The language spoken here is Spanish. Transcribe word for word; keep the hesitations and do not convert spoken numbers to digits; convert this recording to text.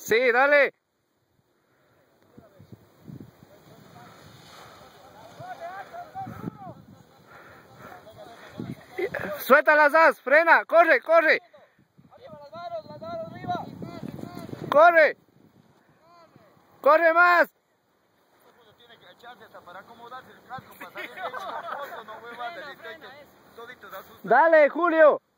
Sí, dale. Suelta las as, frena, corre, corre. Arriba las manos, las manos arriba. Corre. Corre más. Tiene que echarse hasta para acomodarse el casco, para salir bien con foto, no huevas, todito da sus... Dale, Julio.